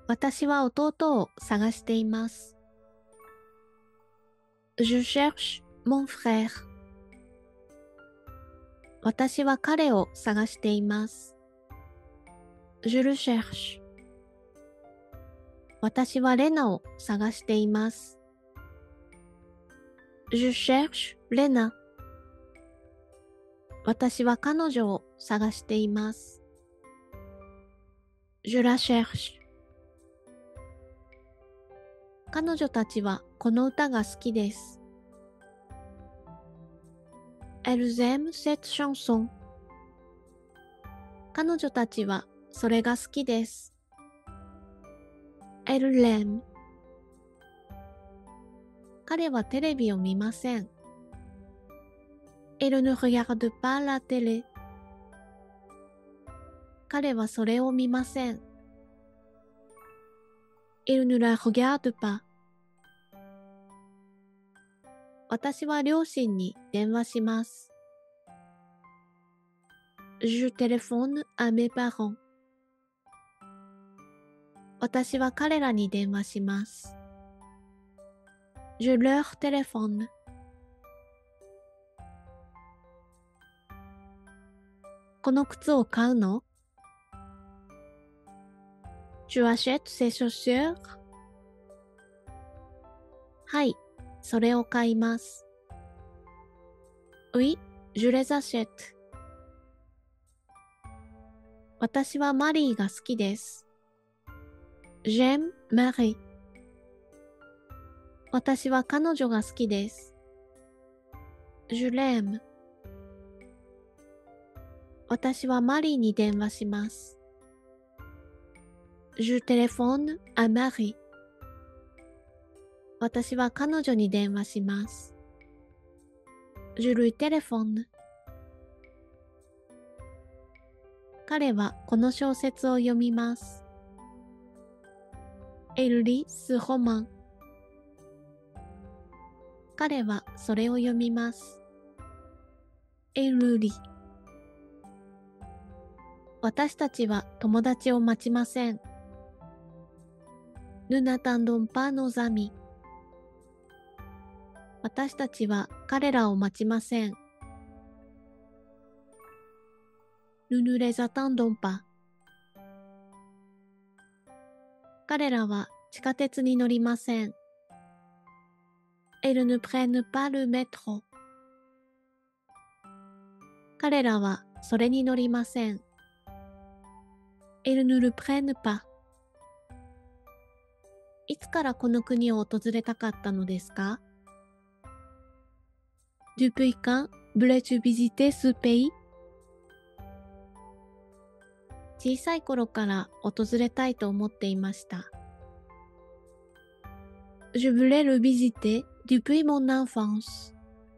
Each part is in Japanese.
私は弟を探しています。Je cherche mon frère. 私は彼を探しています。Je le cherche. 私はレナを探しています。Je cherche Lena. 私は彼女を探しています。Je la cherche. 彼女たちはこの歌が好きです。Elles aiment cette chanson. 彼女たちはそれが好きです。Elles l'aiment. 彼はテレビを見ません。Il ne regarde pas la télé. 彼はそれを見ません。Il ne la regarde pas. 私は両親に電話します。Je téléphone à mes parents. 私は彼らに電話します。Je leur téléphone. この靴を買うの？ Tu achètes ces chaussures? はい、それを買います。Oui, je les achète. 私はマリーが好きです。J'aime Marie. 私は彼女が好きです。Je l'aime. 私はマリーに電話します。Je téléphone à Marie. 私は彼女に電話します。Je lui téléphone. 彼はこの小説を読みます。Il lit ce roman. 彼はそれを読みます。Il le lit. 私たちは友達を待ちません。Nous n'attendons pas nos amis. 私たちは彼らを待ちません。Nous ne les attendons pas. 彼らは地下鉄に乗りません。Ils ne prennent pas le métro. 彼らはそれに乗りません。Ils ne le prennent pas. いつからこの国を訪れたかったのですか？ Depuis quand voulais-tu visiter ce pays? 小さい頃から訪れたいと思っていました。Je voulais le visiter depuis mon enfance.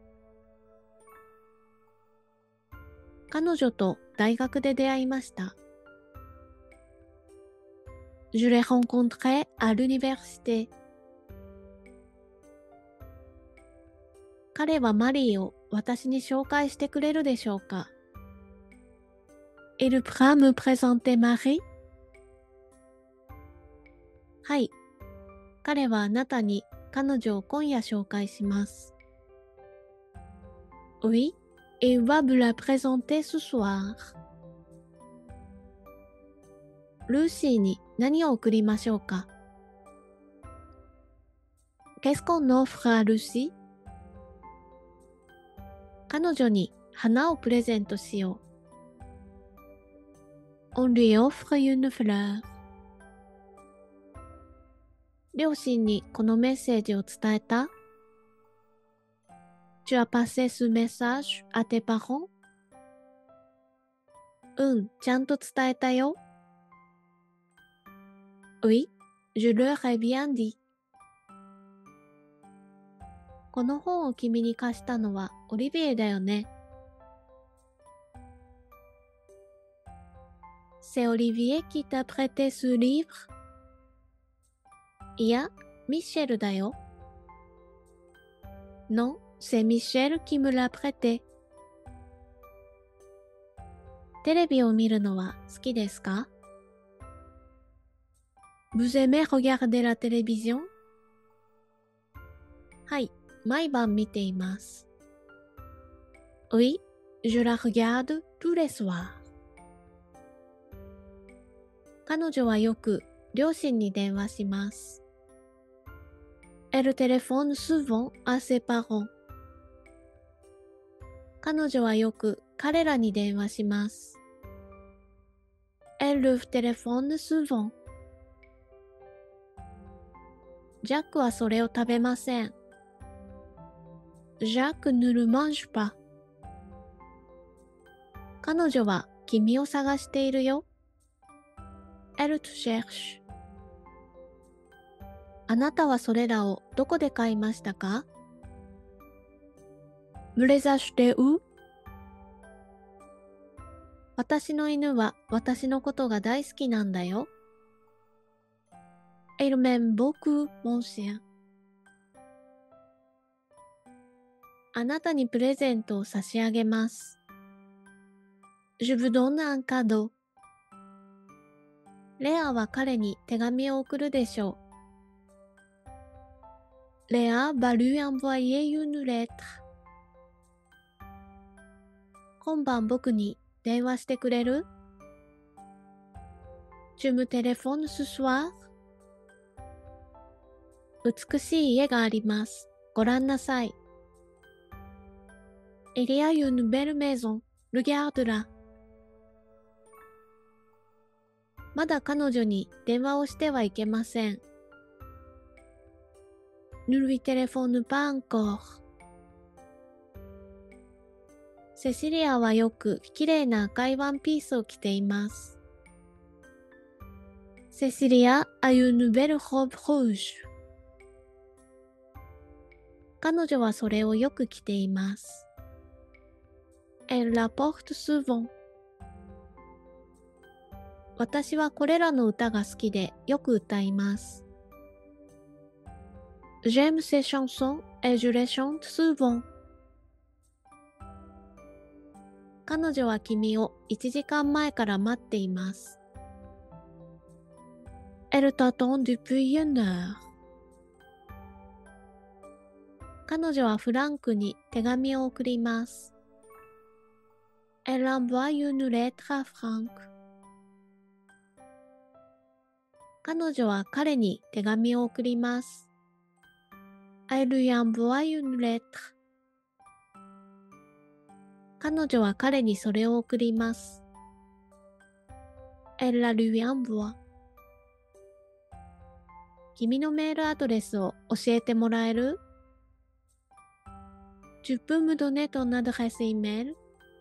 彼女と大学で出会いました。Je l'ai rencontré à l'université. 彼はマリーを私に紹介してくれるでしょうか？ Il pourra me présenter Marie? はい。彼はあなたに彼女を今夜紹介します。Oui, il va me la présenter ce soir. ルーシーに何を贈りましょうか？ Qu'est-ce qu'on offre à Lucie? 彼女に花をプレゼントしよう。On lui offre une fleur. 両親にこのメッセージを伝えた？ Tu as passé ce message à tes parents? うん、ちゃんと伝えたよ。Oui, je leur ai bien dit. この本を君に貸したのはオリビエだよね。C'est Olivier qui t'a prêté ce livre? いや、ミッシェルだよ。Non, c'est Michel qui me l'a prêté. テレビを見るのは好きですか？ Vous aimez regarder la télévision? はい、毎晩見ています。Oui, je la regarde tous les soirs. 彼女はよく両親に電話します。Elle téléphone souvent à ses parents. 彼女はよく彼らに電話します。Elle leur téléphone souvent. ジャックはそれを食べません。Jacques ne le mange pas. 彼女は君を探しているよ。Elle te cherche. あなたはそれらをどこで買いましたか？ Vous les achetez où? 私の犬は私のことが大好きなんだよ。Il m'aime beaucoup, mon chien. あなたにプレゼントを差し上げます。Je vous donne un cadeau. レアは彼に手紙を送るでしょう。Léa va lui envoyer une lettre. 今晩僕に電話してくれる？ Tu me téléphones ce soir? 美しい家があります。ご覧なさい。Il y a une belle maison. Regarde-la. まだ彼女に電話をしてはいけません。Ne lui téléphone pas encore. セシリアはよく綺麗な赤いワンピースを着ています。Cécilia a une belle robe rouge. 彼女はそれをよく着ています。Elle la porte souvent. 私はこれらの歌が好きでよく歌います。J'aime ces chansons et je les chante souvent. 彼女は君を1時間前から待っています。Elle t'attend depuis une heure. 彼女はフランクに手紙を送ります。Elle envoie une lettre à Franck. 彼女は彼に手紙を送ります。Elle lui envoie une lettre. 彼女は彼にそれを送ります。Elle la lui envoie. 君のメールアドレスを教えてもらえる？ Tu peux me donner ton adresse email?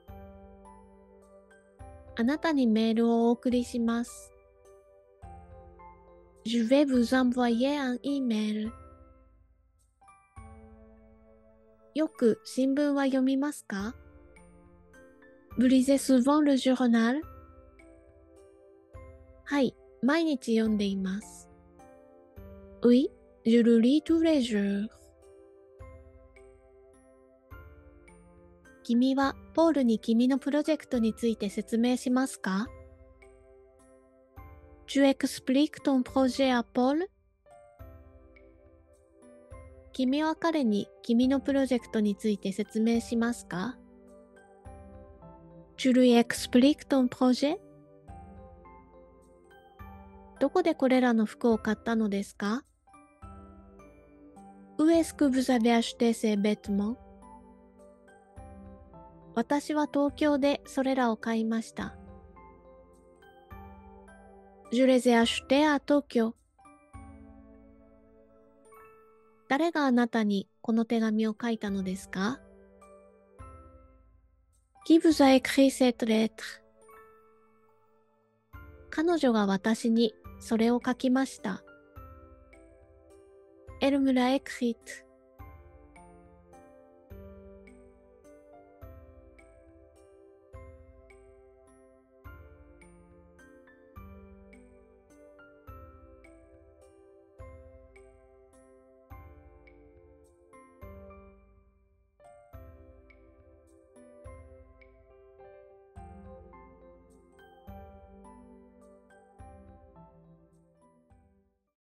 あなたにメールをお送りします。Je vais vous envoyer un email. よく新聞は読みますか？ Vous lisez souvent le journal? はい、毎日読んでいます。Oui, je le lis tous les jours. 君はポールに君のプロジェクトについて説明しますか？ Tu expliques ton projet à Paul? 君は彼に君のプロジェクトについて説明しますか？ Tu lui expliques ton projet? どこでこれらの服を買ったのですか？ Où est-ce que vous avez acheté ces vêtements? 私は東京でそれらを買いました。Je les ai achetés à Tokyo. 誰があなたにこの手紙を書いたのですか？ Qui vous a écrit cette lettre? 彼女が私にそれを書きました。Elle me l'a écrite.